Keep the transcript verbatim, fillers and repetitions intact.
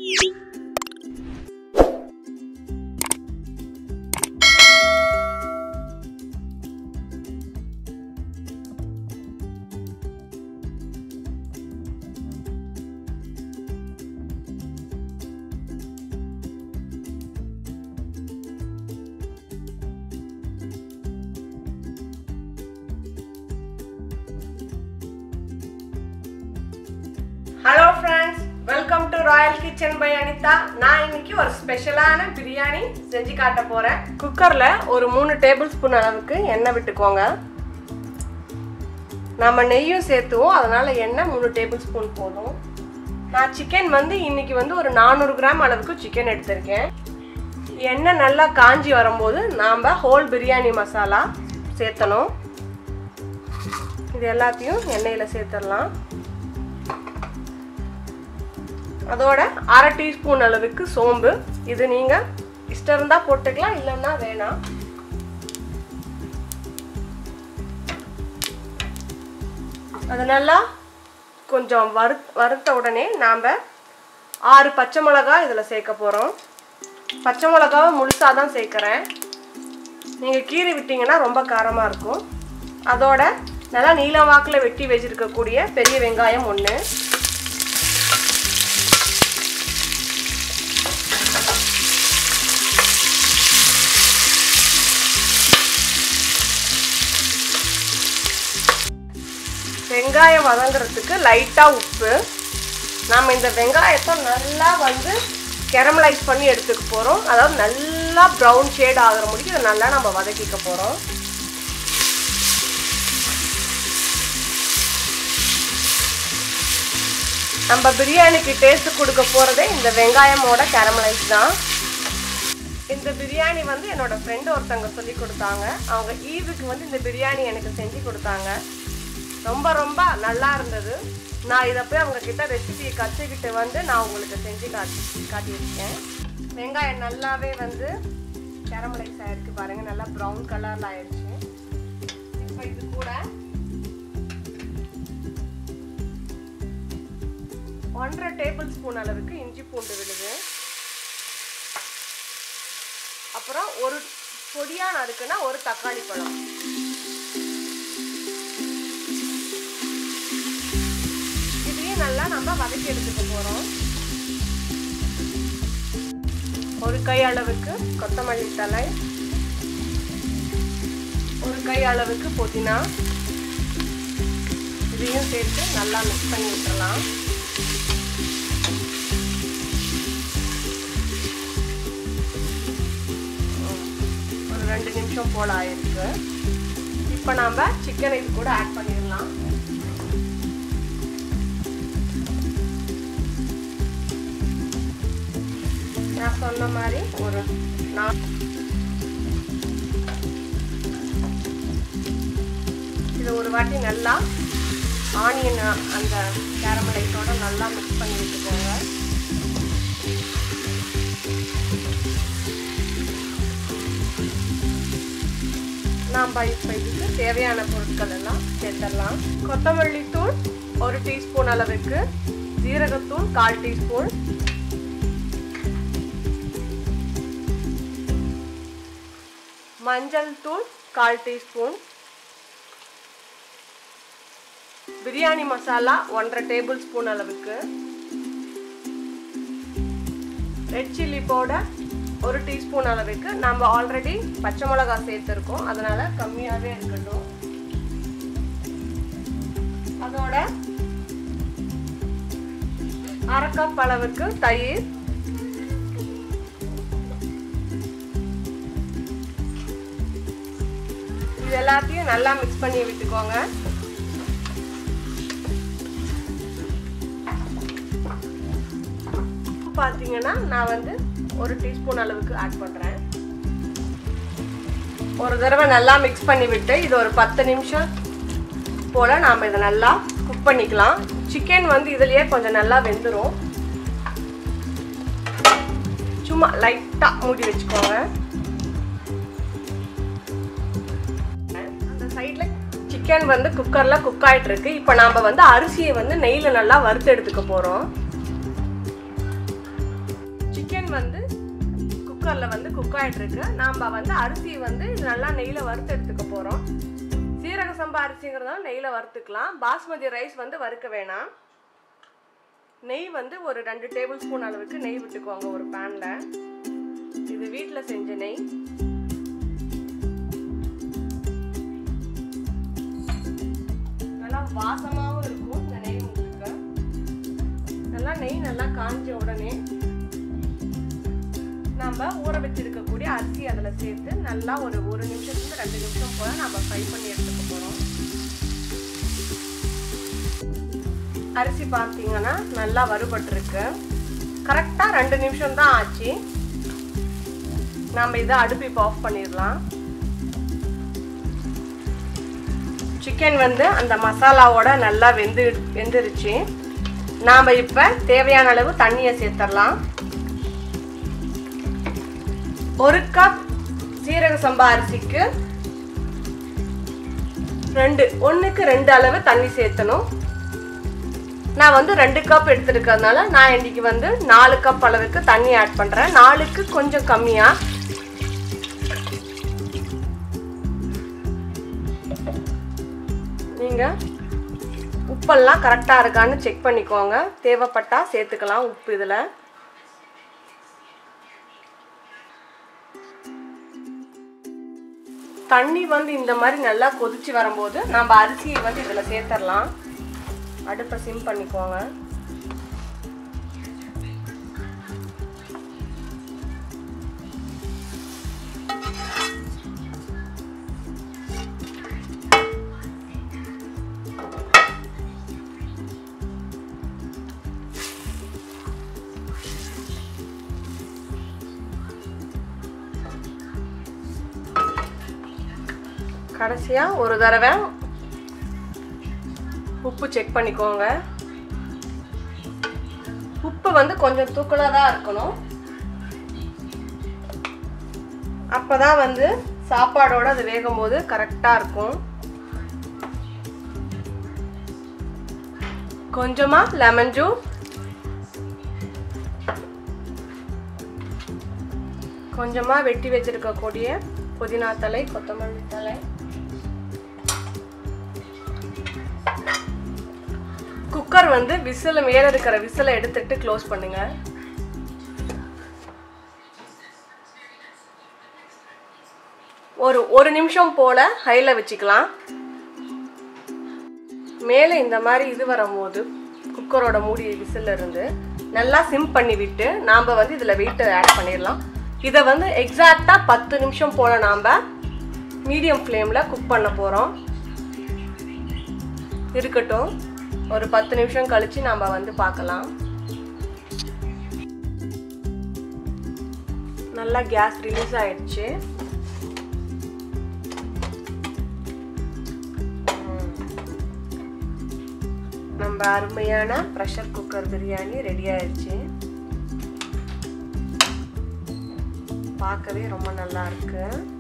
Hello friends, welcome to Royal Kitchen by Anitha. நான் இன்னைக்கு ஒரு ஸ்பெஷலான பிரியாணி செஞ்சு காட்ட போறேன். குக்கர்ல ஒரு மூணு டேபிள் ஸ்பூன் அளவுக்கு எண்ணெய் விட்டுக்கோங்க. நாம நெய்யும் சேர்த்துவோம், அதனால எண்ணெய் மூணு டேபிள் ஸ்பூன் போதும். நான் சிக்கன் வந்து இன்னைக்கு வந்து ஒரு நானூறு கிராம் அளவுக்கு சிக்கன் எடுத்திருக்கேன். எண்ணெய் நல்லா காஞ்சி வரும்போது நாம ஹோல் பிரியாணி மசாலா சேர்த்தணும். இது எல்லாத்தையும் எண்ணெயில சேர்த்துடலாம். அதோட அரை டீஸ்பூன் அளவுக்கு சோம்பு, இது நீங்க இஷ்டம் இருந்தா போட்டுக்கலாம், இல்லைன்னா வேணாம். அது நல்லா கொஞ்சம் வறு வறுத்த உடனே நாம் ஆறு பச்சை மிளகாய் இதில் சேர்க்க போகிறோம். பச்சை மிளகாவை முழுசாக தான் சேர்க்குறேன், நீங்கள் கீறி விட்டிங்கன்னா ரொம்ப காரமாக இருக்கும். அதோட நல்லா நீல வாக்கில் வெட்டி வச்சுருக்கக்கூடிய பெரிய வெங்காயம் ஒன்று, வெங்காயம் வதங்குறதுக்கு லைட்டாக உப்பு. நாம் இந்த வெங்காயத்தை நல்லா வந்து கேரமலைஸ் பண்ணி எடுத்துக்க போகிறோம். அதாவது நல்லா ப்ரௌன் ஷேட் ஆகிற முடியும் இதை நல்லா நம்ம வதக்கிக்க போகிறோம். நம்ம பிரியாணிக்கு டேஸ்ட் கொடுக்க போகிறதே இந்த வெங்காயமோட கேரமலைஸ் தான். இந்த பிரியாணி வந்து என்னோட ஃப்ரெண்டு ஒருத்தவங்க சொல்லி கொடுத்தாங்க. அவங்க ஈதுக்கு வந்து இந்த பிரியாணி எனக்கு செஞ்சு கொடுத்தாங்க. ரொம்ப ரொம்ப நல்லா இருந்தது. நான் இதை போய் அவங்க கிட்ட ரெசிபியை கற்றுக்கிட்டு வந்து நான் உங்களுக்கு செஞ்சு காட்டி காட்டியிருக்கேன். வெங்காயம் நல்லாவே வந்து கேரமலைஸ் ஆகிருக்கு பாருங்கள், நல்லா ப்ரௌன் கலரில் ஆயிடுச்சு. இப்போ இது கூட ஒன்றரை டேபிள் ஸ்பூன் அளவுக்கு இஞ்சி பூண்டு விழுது, அப்புறம் ஒரு பொடியான இருக்குன்னா ஒரு தக்காளி பழம், நல்லா நம்ம வதக்கி எடுத்துக்க போறோம். ஒரு கை அளவுக்கு கொத்தமல்லி தழை, ஒரு கை அளவுக்கு புதினா, இதையும் சேர்த்து நல்லா மிக்ஸ் பண்ணி விட்டுறலாம். ஒரு ரெண்டு நிமிஷம் போல ஆயிருக்கு. இப்போ நாம சிக்கனை இது கூட ஆட் பண்ணிடலாம். நான் சொன்ன மாதிரி ஒரு நான் இது ஒரு வாட்டி நல்லா ஆனியன் அந்த கேரமலைஸோட நல்லா மிக்ஸ் பண்ணி விட்டுக்கோங்க. நாம் இப்போ இதுக்கு தேவையான பொருட்கள் எல்லாம் சேர்த்துடலாம். கொத்தமல்லி தூள் ஒரு டீஸ்பூன் அளவுக்கு, ஜீரகத்தூள் கால் டீஸ்பூன், மஞ்சள் தூள் கால் டீஸ்பூன், பிரியாணி மசாலா ஒன்றரை டேபிள் ஸ்பூன் அளவுக்கு, ரெட் சில்லி பவுடர் ஒரு டீஸ்பூன் அளவுக்கு. நம்ம ஆல்ரெடி பச்சை மிளகாய் சேர்த்துருக்கோம், அதனால கம்மியாகவே இருக்கட்டும். அதோட அரை கப் அளவுக்கு தயிர், இது எல்லாத்தையும் நல்லா மிக்ஸ் பண்ணி விட்டுக்கோங்க. பார்த்தீங்கன்னா நான் வந்து ஒரு டீஸ்பூன் அளவுக்கு ஆட் பண்ணுறேன். ஒரு தடவை நல்லா மிக்ஸ் பண்ணி விட்டு இது ஒரு பத்து நிமிஷம் போல் நாம் இதை நல்லா குக் பண்ணிக்கலாம். சிக்கன் வந்து இதுலேயே கொஞ்சம் நல்லா வெந்துடும். சும்மா லைட்டாக மூடி வச்சுக்கோங்க. அந்த சைடில் சிக்கன் வந்து குக்கரில் குக் ஆகிட்டு இருக்கு. இப்போ நாம் வந்து அரிசியை வந்து நெய்யில் நல்லா வறுத்து எடுத்துக்க போகிறோம். சிக்கன் வந்து குக்கரில் வந்து குக் ஆகிட்டு இருக்கு. நாம் வந்து அரிசி வந்து இது நல்லா நெய்யில் வறுத்து எடுத்துக்க போகிறோம். சீரக சம்பா அரிசிங்கிறதால நெய்யில் வறுத்துக்கலாம். பாஸ்மதி ரைஸ் வந்து வறுக்க வேணாம். நெய் வந்து ஒரு ரெண்டு டேபிள் ஸ்பூன் அளவுக்கு நெய் விட்டுக்குவாங்க ஒரு பேனில். இது வீட்டில் செஞ்ச நெய். நல்லா வாசமாகவும் இருக்கும் இந்த நெய். உங்களுக்கு நல்லா நெய் நல்லா காஞ்ச உடனே நம்ம ஊற வச்சிருக்கக்கூடிய அரிசி அதில் சேர்த்து நல்லா ஒரு ஒரு நிமிஷத்துக்கு ரெண்டு நிமிஷம் போல நம்ம ஃப்ரை பண்ணி எடுத்துக்க போகிறோம். அரிசி பார்த்தீங்கன்னா நல்லா வறுபட்டுருக்கு. கரெக்டாக ரெண்டு நிமிஷம் தான் ஆச்சு. நம்ம இதை அடுப்பி ஆஃப் பண்ணிடலாம். சிக்கன் வந்து அந்த மசாலாவோட நல்லா வெந்து வெந்துருச்சு. நாம் இப்போ தேவையான அளவு தண்ணியை சேர்த்துடலாம். ஒரு கப் சீரக சம்பா அரிசிக்கு ரெண்டு ஒன்றுக்கு ரெண்டு அளவு தண்ணி சேர்த்தணும். நான் வந்து ரெண்டு கப் எடுத்துருக்கிறதுனால நான் இன்னைக்கு வந்து நாலு கப் அளவுக்கு தண்ணி ஆட் பண்ணுறேன். நாலுக்கு கொஞ்சம் கம்மியாக. நீங்கள் உப்பெல்லாம் கரெக்டாக இருக்கான்னு செக் பண்ணிக்கோங்க. தேவைப்பட்டால் சேர்த்துக்கலாம் உப்பு. இதில் தண்ணி வந்து இந்த மாதிரி நல்லா கொதிச்சு வரும்போது நம்ம அரிசியை வந்து இதில் சேர்த்துடலாம். அடுப்பை சிம் பண்ணிக்கோங்க. கடைசியாக ஒரு தடவை உப்பு செக் பண்ணிக்கோங்க. உப்பு வந்து கொஞ்சம் தூக்கலாக தான் இருக்கணும். அப்போ தான் வந்து சாப்பாடோடு அது வேகும் போது கரெக்டாக இருக்கும். கொஞ்சமாக லெமன் ஜூஸ், கொஞ்சமாக வெட்டி வச்சிருக்கக்கூடிய புதினா தலை, கொத்தமல்லி தலை, குக்கர் வந்து விசில் மேலே இருக்கிற விசிலை எடுத்துட்டு க்ளோஸ் பண்ணுங்க. ஒரு ஒரு நிமிஷம் போல ஹைல வச்சுக்கலாம். மேலே இந்த மாதிரி இது வரும்போது குக்கரோட மூடி விசில் இருந்து நல்லா சிம் பண்ணி விட்டு நாம் வந்து இதில் வெயிட் ஆட் பண்ணிடலாம். இதை வந்து எக்ஸாக்டாக பத்து நிமிஷம் போல நாம் மீடியம் ஃப்ளேமில் குக் பண்ண போகிறோம். இருக்கட்டும், ஒரு பத்து நிமிஷம் கழிச்சு நம்ம வந்து பார்க்கலாம். நல்லா கேஸ் ரிலீஸ் ஆயிடுச்சு. நம்ம அருமையான ப்ரெஷர் குக்கர் பிரியாணி ரெடி ஆயிடுச்சு. பார்க்கவே ரொம்ப நல்லா இருக்கு.